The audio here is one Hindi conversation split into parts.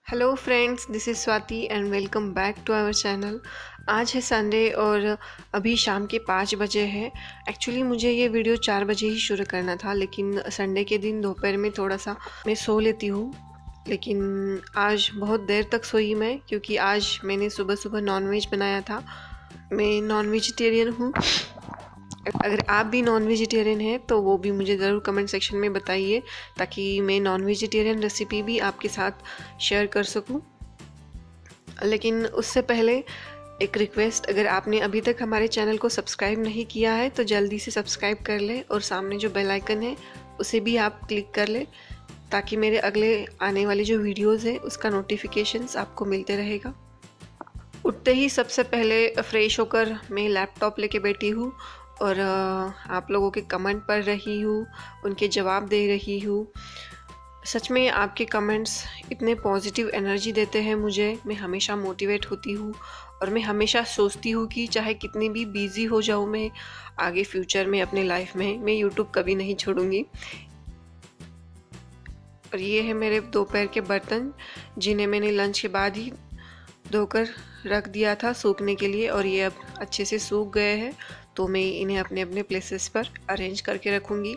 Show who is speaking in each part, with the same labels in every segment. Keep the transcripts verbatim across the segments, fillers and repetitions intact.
Speaker 1: Hello friends, this is Swati and welcome back to our channel. आज है संडे और अभी शाम के पाँच बजे है। एक्चुअली मुझे ये वीडियो चार बजे ही शुरू करना था, लेकिन संडे के दिन दोपहर में थोड़ा सा मैं सो लेती हूँ। लेकिन आज बहुत देर तक सोई मैं, क्योंकि आज मैंने सुबह सुबह नॉनवेज बनाया था। मैं नॉन वेजिटेरियन हूँ। अगर आप भी नॉन वेजिटेरियन हैं तो वो भी मुझे ज़रूर कमेंट सेक्शन में बताइए, ताकि मैं नॉन वेजिटेरियन रेसिपी भी आपके साथ शेयर कर सकूं। लेकिन उससे पहले एक रिक्वेस्ट, अगर आपने अभी तक हमारे चैनल को सब्सक्राइब नहीं किया है तो जल्दी से सब्सक्राइब कर ले, और सामने जो बेल आइकन है उसे भी आप क्लिक कर ले, ताकि मेरे अगले आने वाली जो वीडियोज़ है उसका नोटिफिकेशंस आपको मिलते रहेगा। उठते ही सबसे पहले फ्रेश होकर मैं लैपटॉप लेके बैठी हूँ और आप लोगों के कमेंट पढ़ रही हूँ, उनके जवाब दे रही हूँ। सच में आपके कमेंट्स इतने पॉजिटिव एनर्जी देते हैं मुझे। मैं हमेशा मोटिवेट होती हूँ और मैं हमेशा सोचती हूँ कि चाहे कितनी भी बिज़ी हो जाऊँ मैं आगे फ्यूचर में अपने लाइफ में, मैं यूट्यूब कभी नहीं छोड़ूंगी। और ये है मेरे दोपहर के बर्तन, जिन्हें मैंने लंच के बाद ही धोकर रख दिया था सूखने के लिए, और ये अब अच्छे से सूख गए हैं। तो मैं इन्हें अपने अपने प्लेसेस पर अरेंज करके रखूँगी।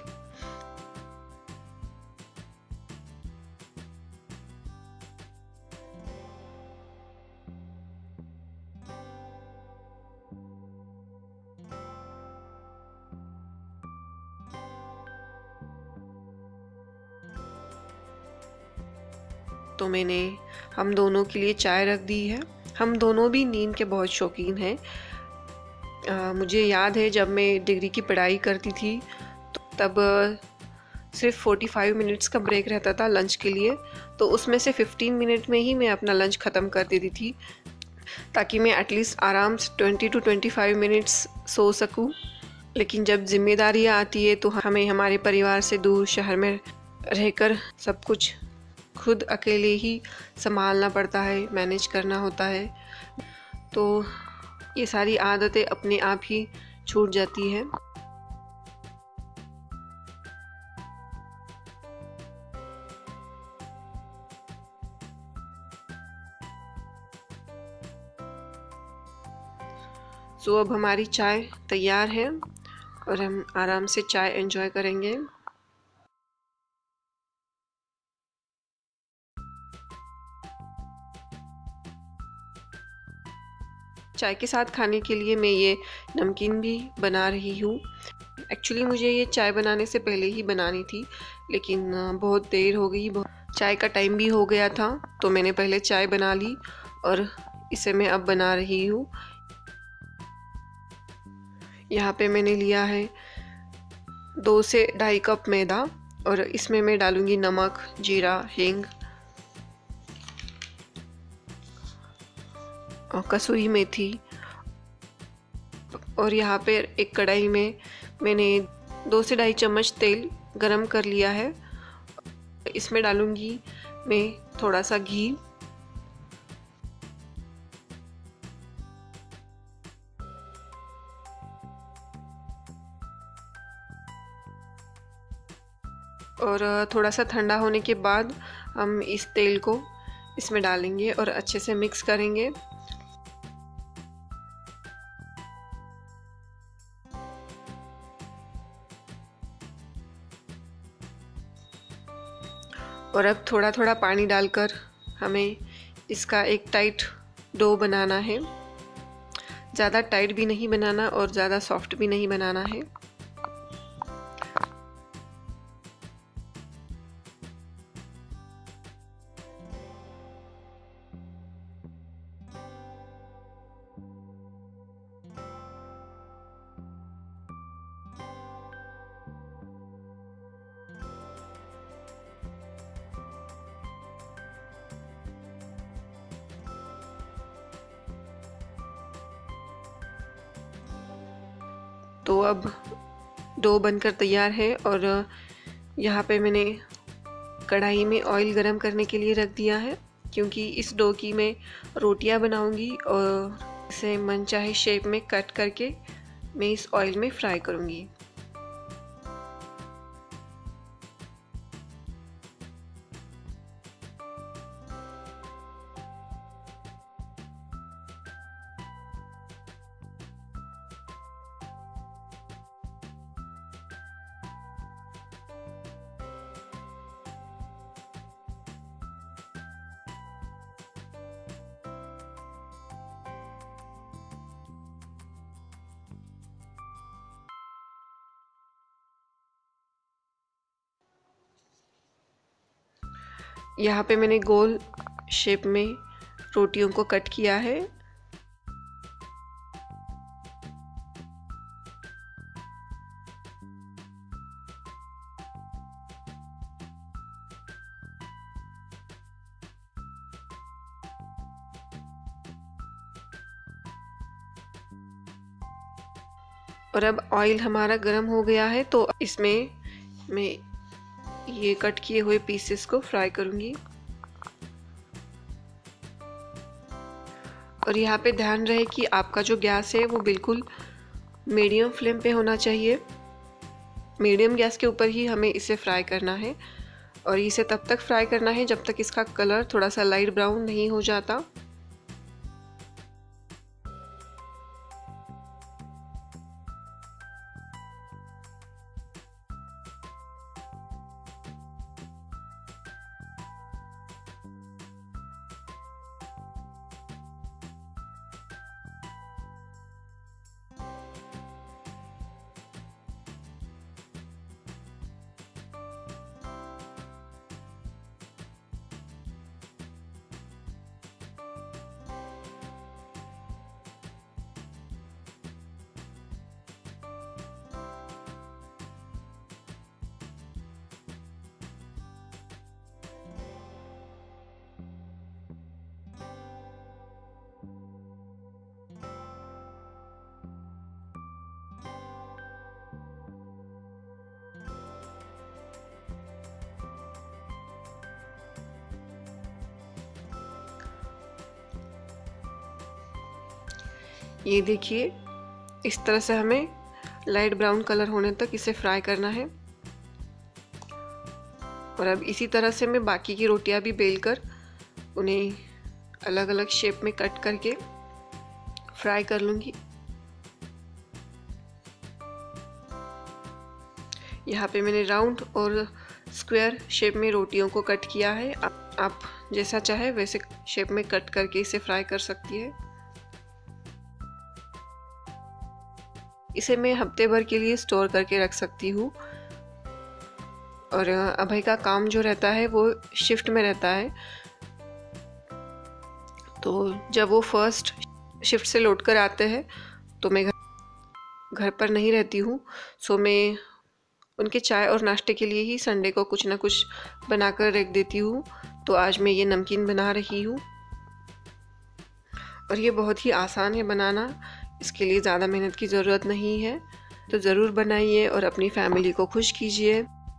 Speaker 1: तो मैंने हम दोनों के लिए चाय रख दी है। हम दोनों भी नींद के बहुत शौकीन हैं। आ, मुझे याद है जब मैं डिग्री की पढ़ाई करती थी तो तब सिर्फ पैंतालीस मिनट्स का ब्रेक रहता था लंच के लिए, तो उसमें से पंद्रह मिनट में ही मैं अपना लंच ख़त्म कर देती थी, ताकि मैं एटलीस्ट आराम से बीस टू पच्चीस मिनट्स सो सकूं। लेकिन जब जिम्मेदारियां आती है तो हमें हमारे परिवार से दूर शहर में रहकर सब कुछ खुद अकेले ही संभालना पड़ता है, मैनेज करना होता है। तो ये सारी आदतें अपने आप ही छूट जाती है। सो अब हमारी चाय तैयार है और हम आराम से चाय एंजॉय करेंगे। चाय के साथ खाने के लिए मैं ये नमकीन भी बना रही हूँ। एक्चुअली मुझे ये चाय बनाने से पहले ही बनानी थी, लेकिन बहुत देर हो गई, चाय का टाइम भी हो गया था, तो मैंने पहले चाय बना ली और इसे मैं अब बना रही हूँ। यहाँ पे मैंने लिया है दो से ढाई कप मैदा, और इसमें मैं डालूँगी नमक, जीरा, हींग और कसूरी मेथी। और यहाँ पे एक कढ़ाई में मैंने दो से ढाई चम्मच तेल गरम कर लिया है। इसमें डालूँगी मैं थोड़ा सा घी, और थोड़ा सा ठंडा होने के बाद हम इस तेल को इसमें डालेंगे और अच्छे से मिक्स करेंगे। और अब थोड़ा थोड़ा पानी डालकर हमें इसका एक टाइट डो बनाना है। ज़्यादा टाइट भी नहीं बनाना और ज़्यादा सॉफ्ट भी नहीं बनाना है। तो अब डो बनकर तैयार है, और यहाँ पे मैंने कढ़ाई में ऑयल गरम करने के लिए रख दिया है, क्योंकि इस डो की मैं रोटियां बनाऊंगी और इसे मनचाहे शेप में कट करके मैं इस ऑयल में फ्राई करूंगी। यहाँ पे मैंने गोल शेप में रोटियों को कट किया है। और अब ऑयल हमारा गर्म हो गया है, तो इसमें मैं ये कट किए हुए पीसेस को फ्राई करूंगी। और यहाँ पे ध्यान रहे कि आपका जो गैस है वो बिल्कुल मीडियम फ्लेम पे होना चाहिए। मीडियम गैस के ऊपर ही हमें इसे फ्राई करना है, और इसे तब तक फ्राई करना है जब तक इसका कलर थोड़ा सा लाइट ब्राउन नहीं हो जाता। ये देखिए, इस तरह से हमें लाइट ब्राउन कलर होने तक इसे फ्राई करना है। और अब इसी तरह से मैं बाकी की रोटियां भी बेलकर उन्हें अलग अलग शेप में कट करके फ्राई कर लूँगी। यहाँ पे मैंने राउंड और स्क्वायर शेप में रोटियों को कट किया है। आप, आप जैसा चाहे वैसे शेप में कट करके इसे फ्राई कर सकती है। इसे मैं हफ्ते भर के लिए स्टोर करके रख सकती हूँ। और अभय का काम जो रहता है वो शिफ्ट में रहता है, तो जब वो फर्स्ट शिफ्ट से लौट कर आते हैं तो मैं घर घर पर नहीं रहती हूँ। सो मैं उनके चाय और नाश्ते के लिए ही संडे को कुछ ना कुछ बनाकर रख देती हूँ। तो आज मैं ये नमकीन बना रही हूँ, और ये बहुत ही आसान है बनाना। इसके लिए ज़्यादा मेहनत की ज़रूरत नहीं है, तो ज़रूर बनाइए और अपनी फैमिली को खुश कीजिए।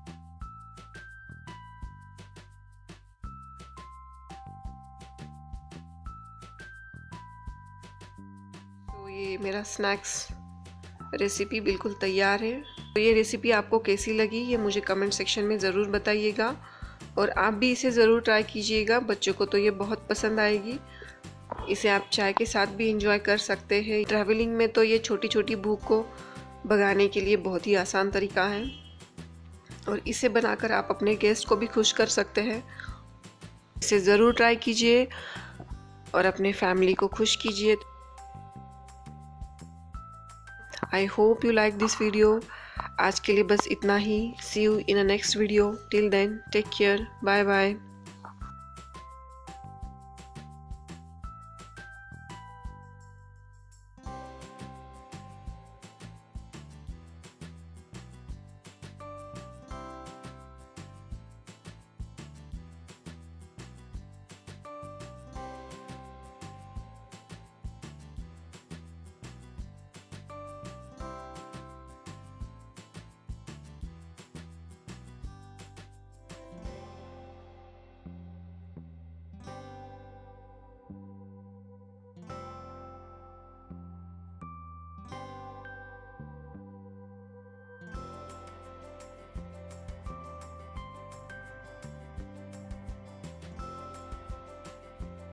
Speaker 1: तो ये मेरा स्नैक्स रेसिपी बिल्कुल तैयार है। तो ये रेसिपी आपको कैसी लगी ये मुझे कमेंट सेक्शन में ज़रूर बताइएगा, और आप भी इसे ज़रूर ट्राई कीजिएगा। बच्चों को तो ये बहुत पसंद आएगी। इसे आप चाय के साथ भी इंजॉय कर सकते हैं। ट्रैवलिंग में तो ये छोटी छोटी भूख को भगाने के लिए बहुत ही आसान तरीका है, और इसे बनाकर आप अपने गेस्ट को भी खुश कर सकते हैं। इसे ज़रूर ट्राई कीजिए और अपने फैमिली को खुश कीजिए। I hope you like this video. आज के लिए बस इतना ही। See you in a next video. Till then take care, bye bye.